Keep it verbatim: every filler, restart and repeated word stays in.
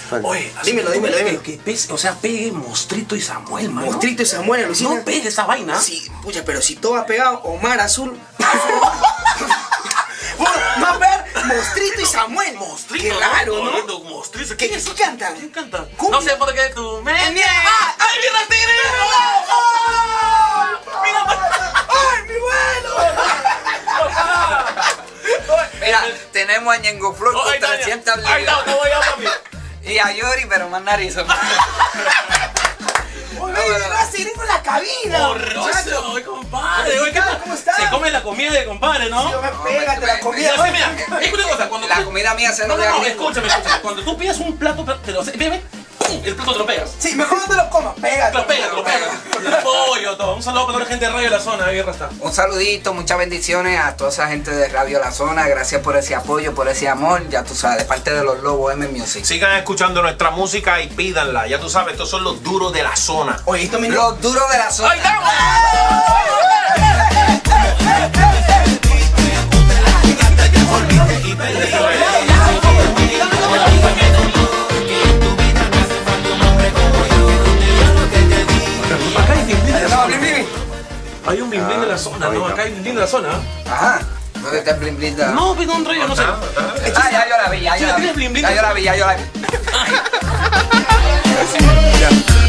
Oye, dímelo, dímelo, dímelo. Que, que, o sea, pegue Mostrito y Samuel, mano. Mostrito y Samuel, Lucina. No pegue esa vaina. Sí, pucha, pero si todo ha pegado, Omar Azul. No, a ver, Mostrito y Samuel. Mostrito. Qué raro, ¿no? no Mostrito. ¿Qué, ¿Qué cantan? ¿Quién canta? ¿Cumbia? No sé por qué tú me... ¡Ay, mira! ¡Ay, mira el tigre! ¡Ay, mi vuelo! Mira, tenemos a Ñengo Flor con trescientas libras. Ahí está, te voy a papi. Y a Yori, pero más nariz. Oye, me va a seguir con la cabina. Borroso, oye, compadre. Oye, ¿qué tal? tal? ¿Cómo estás? Se come la comida de compadre, ¿no? Sí, pégate la comida. Ya sé, mira, escucha una cosa, cuando La tú- comida mía se No, nos no, ve no, aquí. escúchame, escúchame. Cuando tú pides un plato, te lo ve, ve, ¡pum! El plato te lo pegas. Sí, mejor no te lo comas, pégate. Te lo pegas, te lo pegas. El pollo, todo. Un saludo para toda la gente de Radio La Zona, ahí está. Un saludito, muchas bendiciones a toda esa gente de Radio La Zona. Gracias por ese apoyo, por ese amor. Ya tú sabes, de parte de los Lobos M Music. Sigan escuchando nuestra música y pídanla. Ya tú sabes, estos son los duros de la zona. Oye, esto me... Los duros de la zona. ¡Ahí estamos! Acá hay bling bling de la No, zona. bling, bling. Hay un bling bling de la zona, ¿no? Acá hay bling bling de la zona. Ajá. ¿Dónde está el blin blin? de- No, pero un rollo, no sé. Ah, ya yo la vi, ya Sí, yo la vi. ¿tienes blin blin? Ya yo la vi, ya yo la vi. Ya.